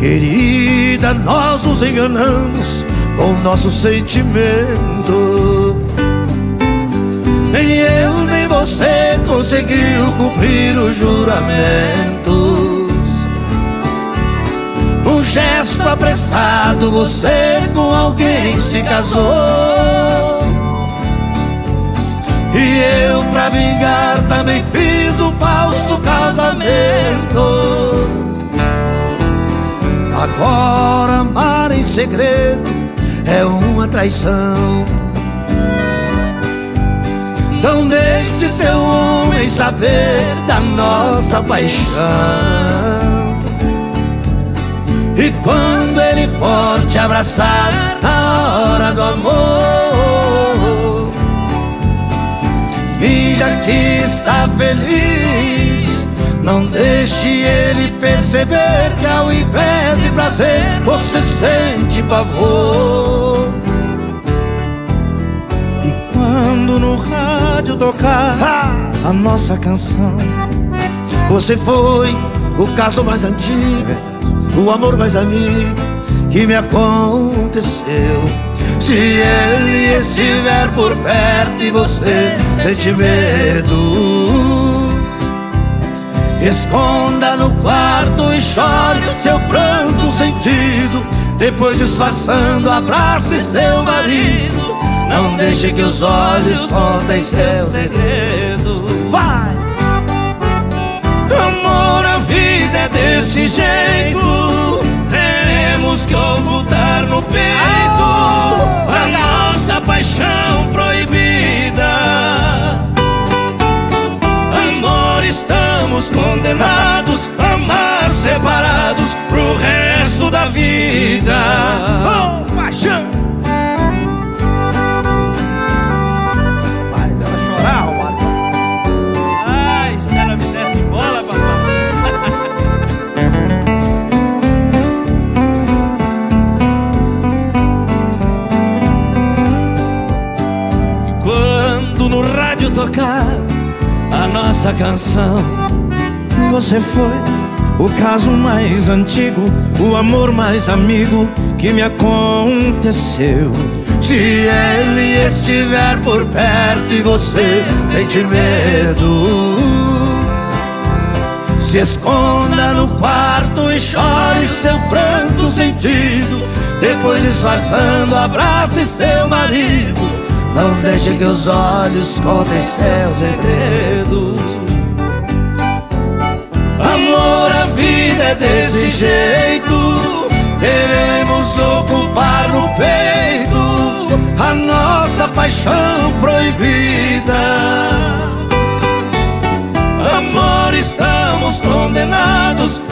Querida, nós nos enganamos com nosso sentimento. Nem eu nem você conseguiu cumprir os juramentos. Num gesto apressado você com alguém se casou. E eu, pra vingar, também fiz um falso casamento. Agora amar em segredo é uma traição. Não deixe seu homem saber da nossa paixão. E quando ele for te abraçar na hora do amor, finja que está feliz. Não deixe ele perceber que ao invés de prazer você sente pavor. E quando no rádio tocar a nossa canção, você foi o caso mais antigo, o amor mais amigo que me aconteceu. Se ele estiver por perto e você sente medo, se esconda no quarto e chore o seu pranto sentido. Depois, disfarçando, abrace seu marido. Não deixe que os olhos contem seu segredo. vai! Amor, a vida é desse jeito. Teremos que ocultar no peito a nossa paixão proibida. Amor, estamos condenados a amar separados pro resto da vida. Oh, paixão! Faz ela chorar, ó, Marcão. Ai, se ela me desse bola, papai. Quando no rádio tocar a nossa canção, Você foi o caso mais antigo, o amor mais amigo que me aconteceu. se ele estiver por perto e você sente medo, se esconda no quarto e chore seu pranto sentido. Depois, disfarçando, abrace seu marido. Não deixe que os olhos contem seus segredos. Amor, a vida é desse jeito. Queremos ocupar no peito a nossa paixão proibida. Amor, estamos condenados